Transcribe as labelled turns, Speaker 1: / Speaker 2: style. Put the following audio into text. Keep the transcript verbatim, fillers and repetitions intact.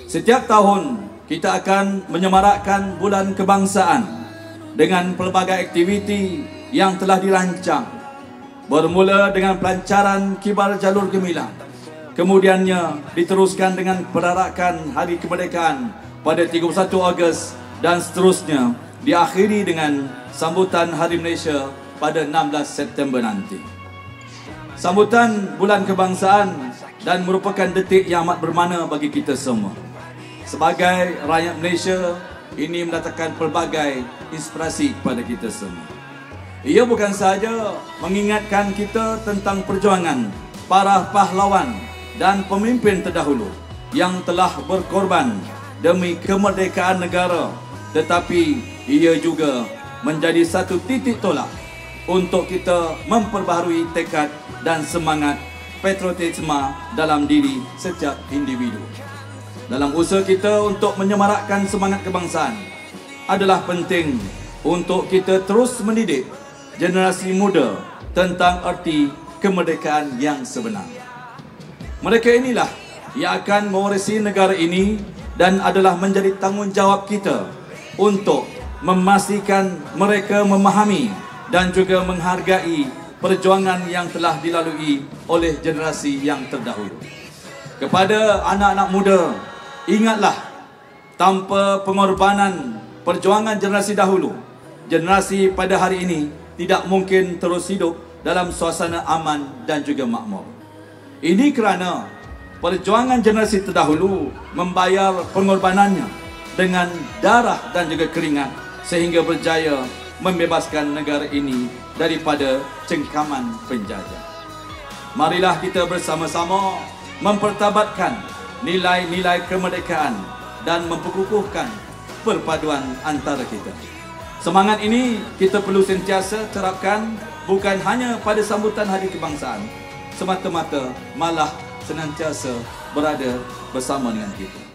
Speaker 1: Setiap tahun kita akan menyemarakkan Bulan Kebangsaan dengan pelbagai aktiviti yang telah dirancang. Bermula dengan pelancaran Kibar Jalur Gemilang, kemudiannya diteruskan dengan perarakan Hari Kemerdekaan pada tiga puluh satu Ogos dan seterusnya diakhiri dengan sambutan Hari Malaysia pada enam belas September nanti. Sambutan Bulan Kebangsaan dan merupakan detik yang amat bermakna bagi kita semua. Sebagai rakyat Malaysia, ini mendatangkan pelbagai inspirasi kepada kita semua. Ia bukan sahaja mengingatkan kita tentang perjuangan para pahlawan dan pemimpin terdahulu yang telah berkorban demi kemerdekaan negara, tetapi ia juga menjadi satu titik tolak untuk kita memperbaharui tekad dan semangat patriotisme dalam diri setiap individu. Dalam usaha kita untuk menyemarakkan semangat kebangsaan, adalah penting untuk kita terus mendidik generasi muda tentang arti kemerdekaan yang sebenar. Mereka inilah yang akan mewarisi negara ini dan adalah menjadi tanggungjawab kita untuk memastikan mereka memahami dan juga menghargai perjuangan yang telah dilalui oleh generasi yang terdahulu. Kepada anak-anak muda, ingatlah, tanpa pengorbanan perjuangan generasi dahulu, generasi pada hari ini tidak mungkin terus hidup dalam suasana aman dan juga makmur. Ini kerana perjuangan generasi terdahulu membayar pengorbanannya dengan darah dan juga keringat sehingga berjaya membebaskan negara ini daripada cengkaman penjajah. Marilah kita bersama-sama mempertabatkan nilai-nilai kemerdekaan dan memperkukuhkan perpaduan antara kita. Semangat ini kita perlu sentiasa terapkan bukan hanya pada sambutan Hari Kebangsaan semata-mata, malah senantiasa berada bersama dengan kita.